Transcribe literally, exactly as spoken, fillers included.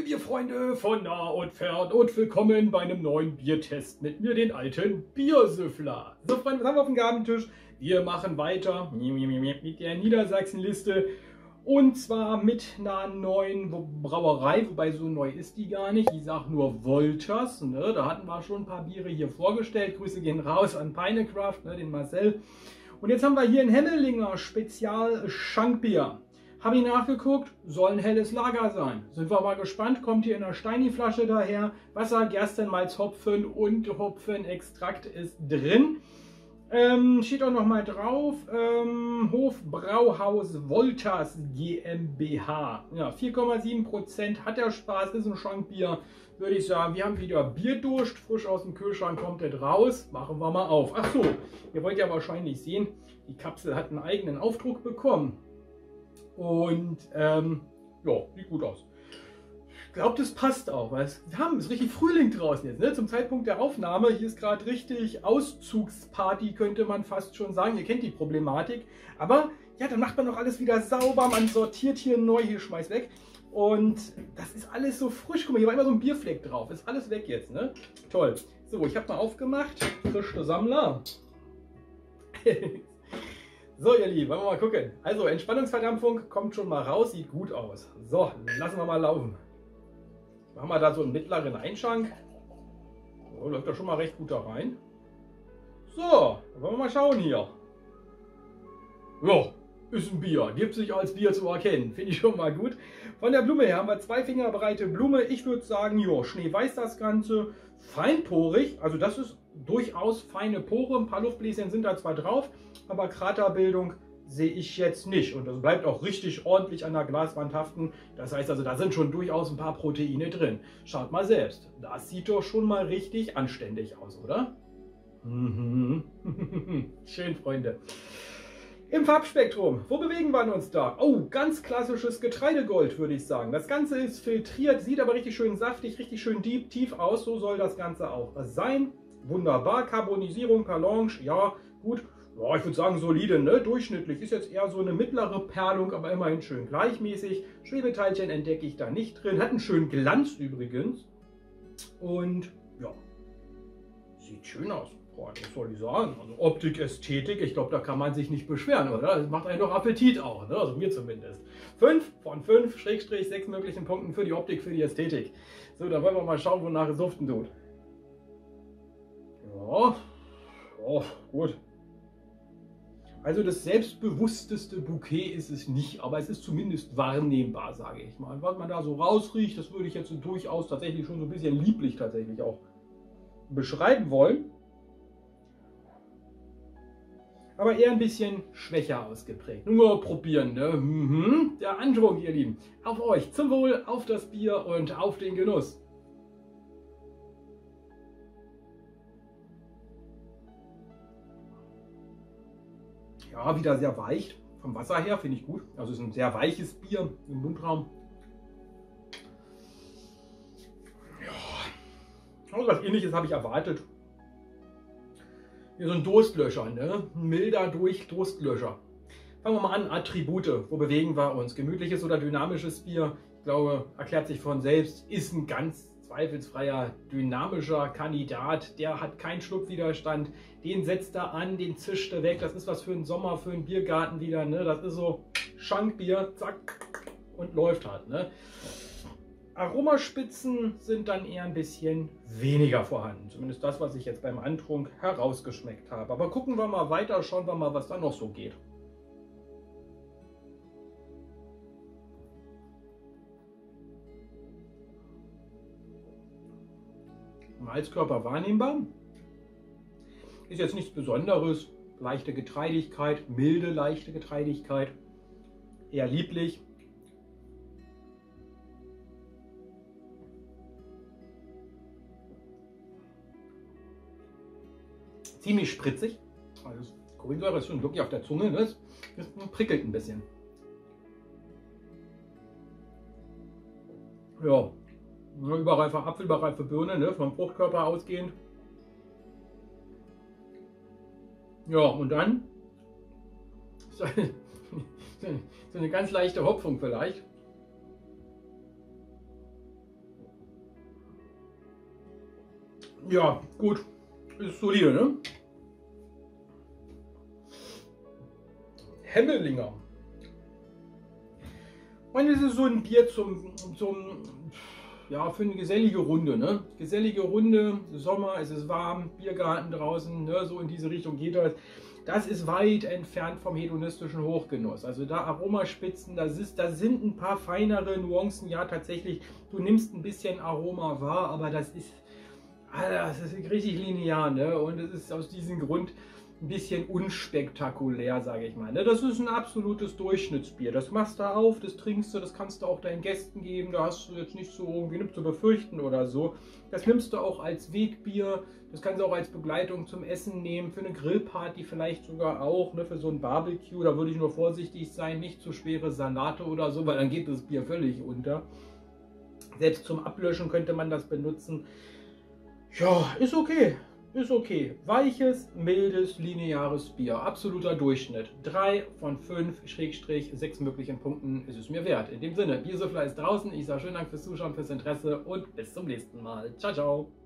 Bierfreunde von nah und fern und willkommen bei einem neuen Biertest mit mir, den alten Biersüffler. So Freunde, was haben wir auf dem Gabentisch? Wir machen weiter mit der Niedersachsenliste und zwar mit einer neuen Brauerei, wobei so neu ist die gar nicht. Ich sage nur Wolters, ne? Da hatten wir schon ein paar Biere hier vorgestellt. Grüße gehen raus an Peinecraft, ne? Den Marcel. Und jetzt haben wir hier ein Hemmelinger Spezial Schankbier. Habe ich nachgeguckt, soll ein helles Lager sein. Sind wir mal gespannt, kommt hier in einer Steini-Flasche daher. Wasser, Gerstenmalz, Hopfen und Hopfenextrakt ist drin. Ähm, steht auch noch mal drauf, ähm, Hofbrauhaus Wolters GmbH. Ja, vier Komma sieben Prozent hat der Spaß, ist ein Schankbier. Würde ich sagen, wir haben wieder Bierdurst, frisch aus dem Kühlschrank kommt das raus. Machen wir mal auf. Ach so, ihr wollt ja wahrscheinlich sehen, die Kapsel hat einen eigenen Aufdruck bekommen. Und ähm, ja, sieht gut aus. Ich glaube, das passt auch, weil es, wir haben, es ist richtig Frühling draußen jetzt, ne? Zum Zeitpunkt der Aufnahme. Hier ist gerade richtig Auszugsparty, könnte man fast schon sagen. Ihr kennt die Problematik. Aber ja, dann macht man doch alles wieder sauber. Man sortiert hier neu, hier schmeißt weg. Und das ist alles so frisch. Guck mal, hier war immer so ein Bierfleck drauf. Ist alles weg jetzt, ne? Toll. So, ich habe mal aufgemacht. Frische Sammler. So, ihr Lieben, wollen wir mal gucken. Also, Entspannungsverdampfung kommt schon mal raus, sieht gut aus. So, lassen wir mal laufen. Machen wir da so einen mittleren Einschank. So, läuft da schon mal recht gut da rein. So, dann wollen wir mal schauen hier. Ja, ist ein Bier. Gibt sich als Bier zu erkennen. Finde ich schon mal gut. Von der Blume her haben wir zwei Finger breite Blume. Ich würde sagen, ja, schneeweiß das Ganze. Feinporig, also das ist durchaus feine Pore. Ein paar Luftbläschen sind da zwar drauf, aber Kraterbildung sehe ich jetzt nicht. Und das bleibt auch richtig ordentlich an der Glaswand haften. Das heißt also, da sind schon durchaus ein paar Proteine drin. Schaut mal selbst. Das sieht doch schon mal richtig anständig aus, oder? Mhm. Schön, Freunde. Im Farbspektrum, wo bewegen wir uns da? Oh, ganz klassisches Getreidegold, würde ich sagen. Das Ganze ist filtriert, sieht aber richtig schön saftig, richtig schön deep, tief aus. So soll das Ganze auch sein. Wunderbar, Carbonisierung, Perlange, ja, gut. Ja, ich würde sagen solide, ne? Durchschnittlich. Ist jetzt eher so eine mittlere Perlung, aber immerhin schön gleichmäßig. Schwebeteilchen entdecke ich da nicht drin. Hat einen schönen Glanz übrigens. Und ja, sieht schön aus. Boah, was soll ich sagen? Also Optik, Ästhetik, ich glaube, da kann man sich nicht beschweren, oder? Das macht einen doch Appetit auch, ne? Also mir zumindest. fünf von fünf, Schrägstrich, sechs möglichen Punkten für die Optik, für die Ästhetik. So, dann wollen wir mal schauen, wonach es duften tut. Ja, oh, gut. Also das selbstbewussteste Bouquet ist es nicht, aber es ist zumindest wahrnehmbar, sage ich mal. Was man da so rausriecht, das würde ich jetzt durchaus tatsächlich schon so ein bisschen lieblich tatsächlich auch beschreiben wollen. Aber eher ein bisschen schwächer ausgeprägt. Nur probieren, ne? Mhm. Der Andrunk, ihr Lieben. Auf euch, zum Wohl, auf das Bier und auf den Genuss. Ja, wieder sehr weich. Vom Wasser her finde ich gut. Also es ist ein sehr weiches Bier im Mundraum. Ja, also was Ähnliches habe ich erwartet. Hier so ein Durstlöscher, ne? Ein milder durch Durstlöscher. Fangen wir mal an, Attribute. Wo bewegen wir uns? Gemütliches oder dynamisches Bier? Ich glaube, erklärt sich von selbst, ist ein ganz zweifelsfreier, dynamischer Kandidat. Der hat keinen Schluckwiderstand. Den setzt er an, den zischt er weg. Das ist was für einen Sommer, für einen Biergarten wieder, ne? Das ist so Schankbier, zack, und läuft halt, ne? Aromaspitzen sind dann eher ein bisschen weniger vorhanden. Zumindest das, was ich jetzt beim Antrunk herausgeschmeckt habe. Aber gucken wir mal weiter, schauen wir mal, was da noch so geht. Malzkörper wahrnehmbar. Ist jetzt nichts Besonderes. Leichte Getreidigkeit, milde leichte Getreidigkeit. Eher lieblich. Ziemlich spritzig. Also Kohlensäure ist schon wirklich auf der Zunge. Das, das prickelt ein bisschen. Ja, überreife Apfel, überreife Birne, ne, vom Fruchtkörper ausgehend. Ja, und dann so eine, so eine ganz leichte Hopfung vielleicht. Ja, gut. Ist solide, ne? Hemmelinger. Ich meine, das ist so ein Bier zum, zum, ja, für eine gesellige Runde, ne? Gesellige Runde, Sommer, es ist warm, Biergarten draußen, ne? So in diese Richtung geht das. Das ist weit entfernt vom hedonistischen Hochgenuss. Also da Aromaspitzen, das ist, da sind ein paar feinere Nuancen, ja tatsächlich. Du nimmst ein bisschen Aroma wahr, aber das ist, Alter, das ist richtig linear, ne? Und es ist aus diesem Grund ein bisschen unspektakulär, sage ich mal. Das ist ein absolutes Durchschnittsbier. Das machst du auf, das trinkst du, das kannst du auch deinen Gästen geben. Da hast du jetzt nicht so irgendwie nichts zu befürchten oder so. Das nimmst du auch als Wegbier. Das kannst du auch als Begleitung zum Essen nehmen. Für eine Grillparty vielleicht sogar auch. Ne? Für so ein Barbecue, da würde ich nur vorsichtig sein. Nicht zu schwere Salate oder so, weil dann geht das Bier völlig unter. Selbst zum Ablöschen könnte man das benutzen. Ja, ist okay. Ist okay. Weiches, mildes, lineares Bier. Absoluter Durchschnitt. drei von fünf, Schrägstrich, sechs möglichen Punkten ist es mir wert. In dem Sinne, Biersüffler ist draußen. Ich sage schönen Dank fürs Zuschauen, fürs Interesse und bis zum nächsten Mal. Ciao, ciao.